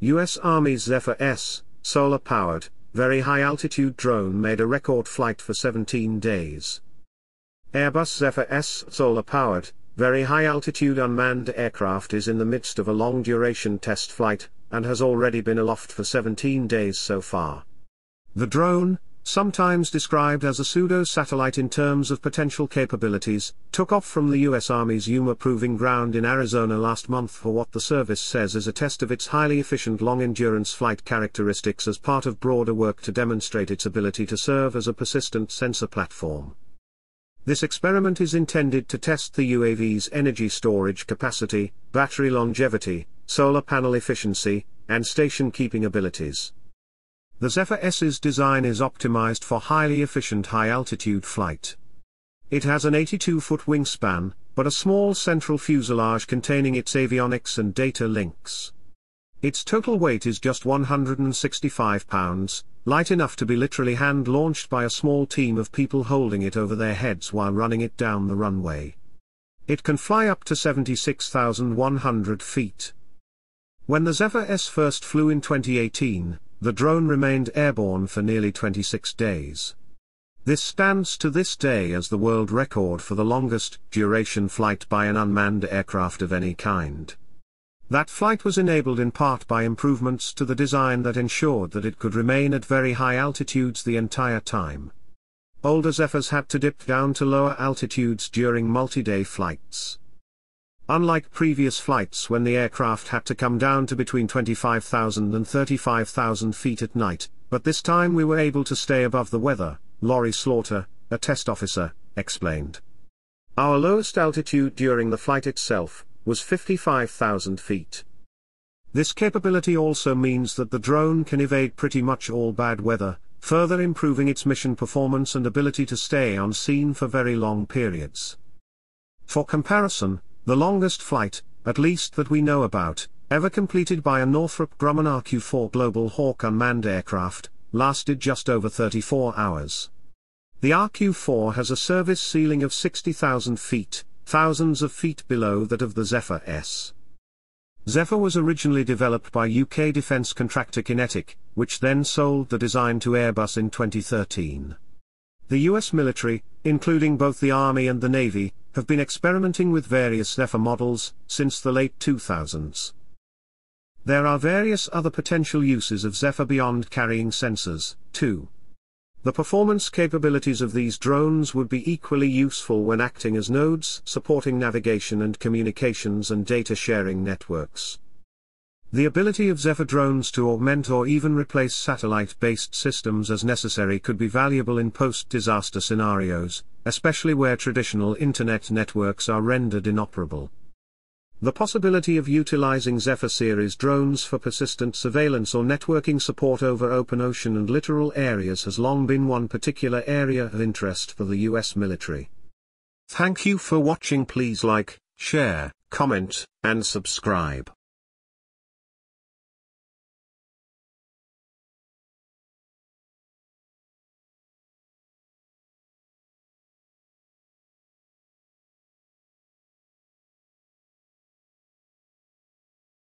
U.S. Army's Zephyr S, solar-powered, very high-altitude drone made a record flight for 17 days. Airbus Zephyr S solar-powered, very high-altitude unmanned aircraft is in the midst of a long-duration test flight, and has already been aloft for 17 days so far. The drone, sometimes described as a pseudo-satellite in terms of potential capabilities, took off from the U.S. Army's Yuma Proving Ground in Arizona last month for what the service says is a test of its highly efficient long-endurance flight characteristics as part of broader work to demonstrate its ability to serve as a persistent sensor platform. This experiment is intended to test the UAV's energy storage capacity, battery longevity, solar panel efficiency, and station-keeping abilities. The Zephyr S's design is optimized for highly efficient high-altitude flight. It has an 82-foot wingspan, but a small central fuselage containing its avionics and data links. Its total weight is just 165 pounds, light enough to be literally hand-launched by a small team of people holding it over their heads while running it down the runway. It can fly up to 76,100 feet. When the Zephyr S first flew in 2018, the drone remained airborne for nearly 26 days. This stands to this day as the world record for the longest duration flight by an unmanned aircraft of any kind. That flight was enabled in part by improvements to the design that ensured that it could remain at very high altitudes the entire time. Older Zephyrs had to dip down to lower altitudes during multi-day flights. Unlike previous flights when the aircraft had to come down to between 25,000 and 35,000 feet at night, but this time we were able to stay above the weather, Laurie Slaughter, a test officer, explained. Our lowest altitude during the flight itself was 55,000 feet. This capability also means that the drone can evade pretty much all bad weather, further improving its mission performance and ability to stay on scene for very long periods. For comparison, the longest flight, at least that we know about, ever completed by a Northrop Grumman RQ-4 Global Hawk unmanned aircraft, lasted just over 34 hours. The RQ-4 has a service ceiling of 60,000 feet, thousands of feet below that of the Zephyr S. Zephyr was originally developed by UK defence contractor Kinetic, which then sold the design to Airbus in 2013. The US military, including both the Army and the Navy, have been experimenting with various Zephyr models since the late 2000s. There are various other potential uses of Zephyr beyond carrying sensors, too. The performance capabilities of these drones would be equally useful when acting as nodes supporting navigation and communications and data sharing networks. The ability of Zephyr drones to augment or even replace satellite-based systems as necessary could be valuable in post-disaster scenarios, especially where traditional internet networks are rendered inoperable. The possibility of utilizing Zephyr-series drones for persistent surveillance or networking support over open ocean and littoral areas has long been one particular area of interest for the US military. Thank you for watching. Please like, share, comment, and subscribe.